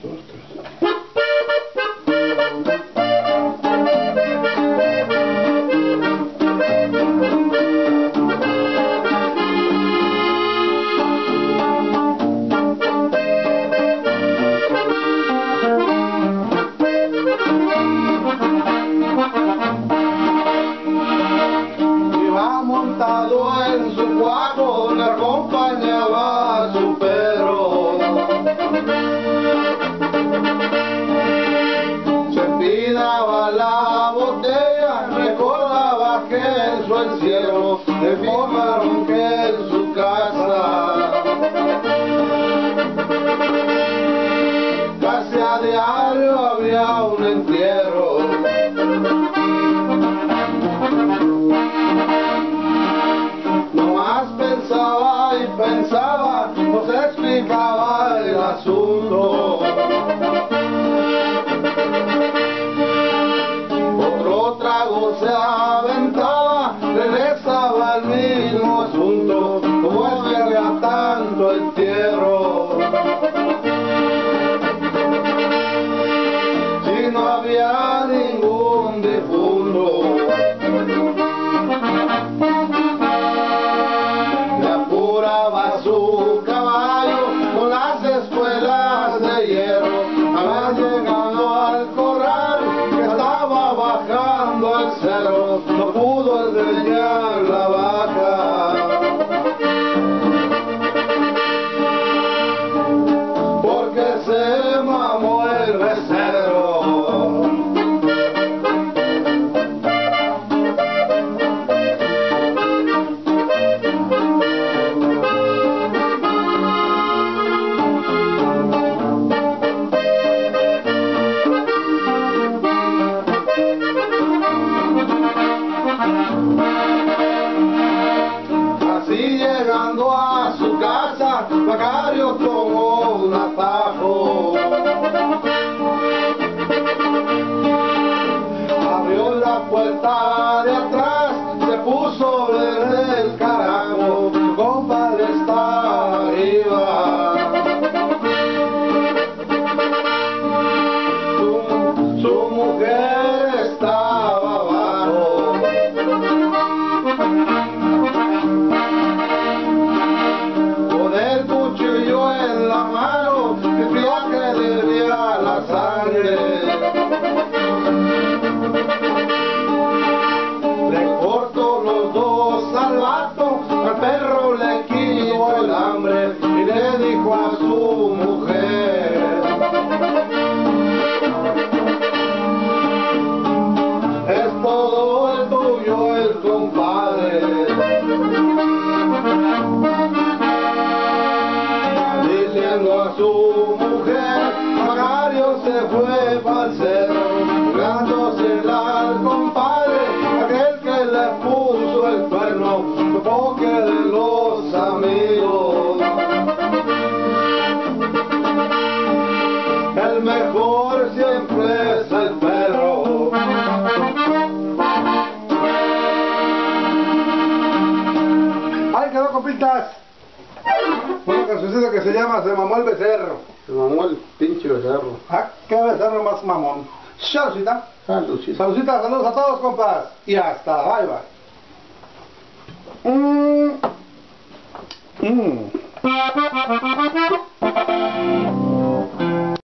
2, 3. Montado en su guapo, le acompañaba a su perro. Se empinaba la botella, recordaba aquel su encierro, le informaron que en su casa casi a diario había un entierro. Pensaba y pensaba, no se explicaba el asunto. Otro trago se aventaba, regresaba al mismo asunto. Como es que había tanto entierro, si no había ningún difunto. Su caballo con las espuelas de hierro, había llegado al corral que estaba bajando al cerro, no pudo enseñar la vaca porque se mamó el becerro. Así llegando a su casa, Macario tomó un atajo. Abrió la puerta de atrás, se puso verde el carajo, su compadre está arriba. Su mujer estaba abajo. Con el cuchillo en la mano, sentía que le hervía la sangre. Le cortó los dos al vato, al perro le quitó el hambre y le dijo a su mujer: es todo el tuyo el compadre. Diciendo a su mujer, Macario se fue pa'l cerro, jugándosela al compadre, aquel que le puso el cuerno, supo que de los amigos el mejor siempre es el perro. Ahí quedó, compitas. Una cancioncita que se llama Se mamó el becerro. Se mamó el pinche becerro. Ah, qué becerro más mamón. Saludcita. Saludcita. Saludcita, saludos a todos, compas. Y hasta la bye bye.